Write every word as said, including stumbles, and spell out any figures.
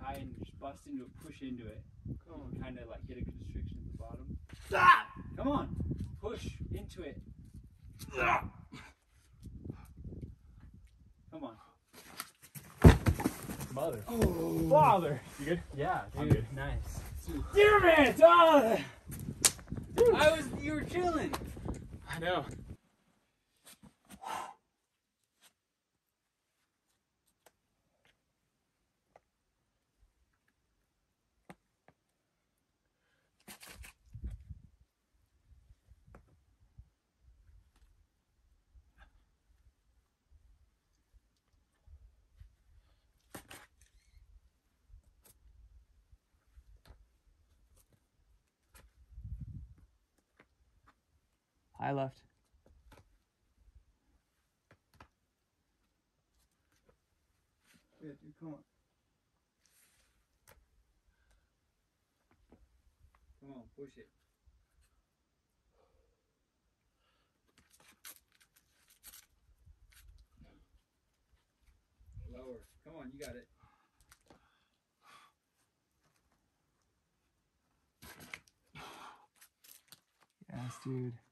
high and just bust into it, push into it. Come on. Kind of like get a constriction at the bottom. Ah! Come on, push into it. Ah! Come on. Mother. Oh. Father. You good? Yeah, dude. I'm good. Nice. Damn it! Oh. Dude. I was, you were chilling. I know. High left. Yeah, dude, come on. Come on, push it. Lower. Come on, you got it. Yes, dude.